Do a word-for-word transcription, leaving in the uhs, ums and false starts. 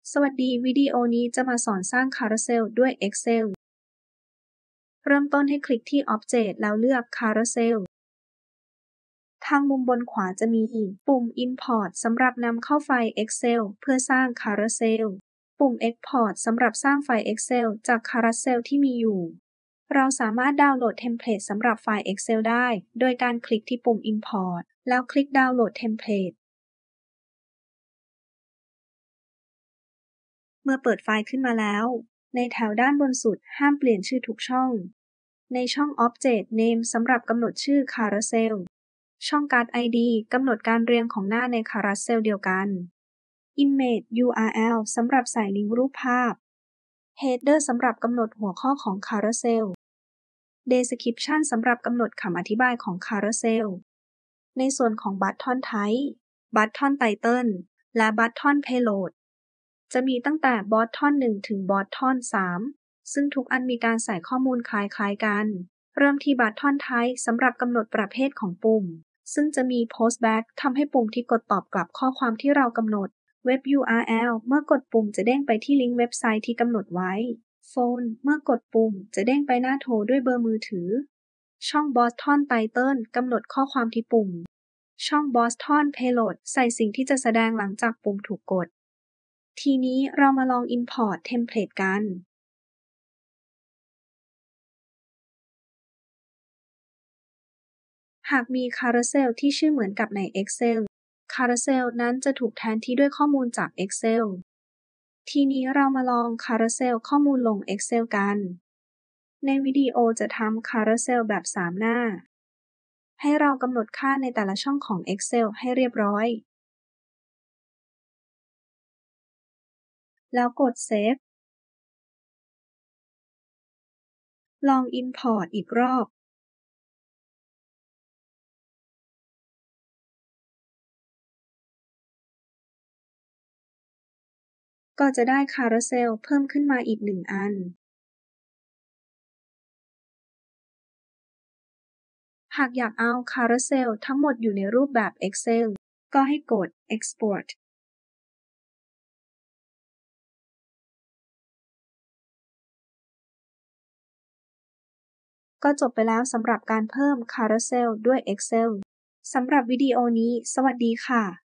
สวัสดีวิดีโอนี้จะมาสอนสร้าง Carousel ด้วย Excel เริ่มต้นให้คลิกที่ Object แล้วเลือก Carousel ทางมุมบนขวาจะมีปุ่ม Import สำหรับนำเข้าไฟล์ Excel เพื่อสร้าง Carousel ปุ่ม Export สำหรับสร้างไฟล์ Excel จาก Carousel ที่มีอยู่ เราสามารถดาวน์โหลดเทมเพลตสำหรับไฟล์ Excel ได้โดยการคลิกที่ปุ่ม Import แล้วคลิกดาวน์โหลดเทมเพลต เมื่อเปิดไฟล์ขึ้นมาแล้ว ในแถวด้านบนสุดห้ามเปลี่ยนชื่อทุกช่อง ในช่อง Object Name สำหรับกำหนดชื่อ Carousel ช่อง Card ไอ ดี กำหนดการเรียงของหน้าใน Carousel เดียวกัน Image ยู อาร์ แอล สำหรับใส่ลิงก์รูปภาพ Header สำหรับกำหนดหัวข้อของ Carousel Description สำหรับกำหนดคำอธิบายของ Carousel ในส่วนของ Button Type Button Title และ Button Payloadจะมีตั้งแต่ Button หนึ่ง ถึง Button สาม ซึ่งทุกอันมีการใส่ข้อมูลคล้ายๆกัน เริ่มที่ Button Type สำหรับกำหนดประเภทของปุ่ม ซึ่งจะมี Postback ทำให้ปุ่มที่กดตอบกลับข้อความที่เรากำหนด Web ยู อาร์ แอล เมื่อกดปุ่มจะเด้งไปที่ลิงก์เว็บไซต์ที่กำหนดไว้ Phone เมื่อกดปุ่มจะเด้งไปหน้าโทรด้วยเบอร์มือถือ ช่อง Button Title กำหนดข้อความที่ปุ่ม ช่อง Button Payload ใส่สิ่งที่จะแสดงหลังจากปุ่มถูกกด ทีนี้เรามาลอง Import เทมเพลตกัน หากมี Carousel ที่ชื่อเหมือนกับใน Excel Carousel นั้นจะถูกแทนที่ด้วยข้อมูลจาก Excel ทีนี้เรามาลอง Carousel ข้อมูลลง Excel กัน ในวิดีโอจะทำ Carousel แบบสามหน้า ให้เรากำหนดค่าในแต่ละช่องของ Excel ให้เรียบร้อย แล้วกด Save ลอง Import อีกรอบ ก็จะได้ Carousel เพิ่มขึ้นมาอีกหนึ่งอัน หากอยากเอา Carousel ทั้งหมดอยู่ในรูปแบบ Excel ก็ให้กด Export ก็จบไปแล้วสำหรับการเพิ่ม Carousel ด้วย Excel สำหรับวิดีโอนี้ สวัสดีค่ะ